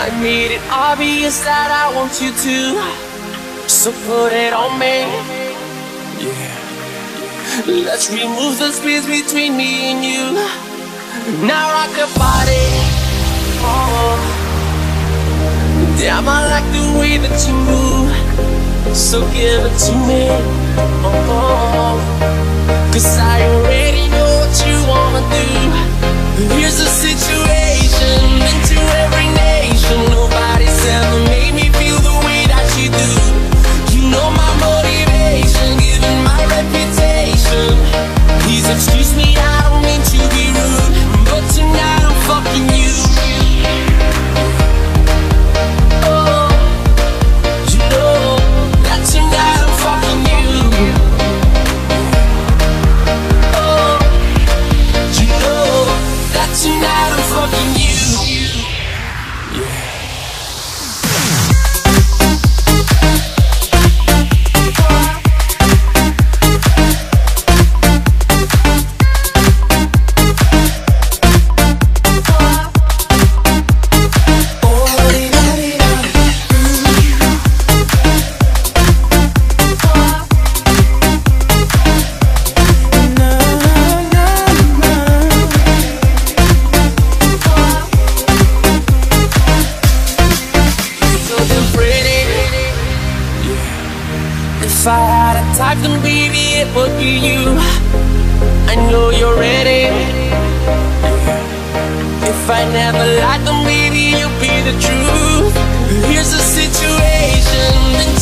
I made it obvious that I want you to, so put it on me. Yeah. Let's remove the space between me and you. Now rock your body. Oh. Damn, I like the way that you move, so give it to me. Oh. 'Cause I already know what you wanna do. Here's the situation, into every nation. Nobody's ever made me feel the way that you do. You know my motivation, given my reputation. Please excuse me, I don't mean to be rude, but tonight I'm fucking you. Oh, you know that tonight I'm fucking you. Oh, you know that tonight I'm fucking you. If I had a type, then baby it would be you. I know you're ready. If I never lied, then baby you'll be the truth. Here's the situation.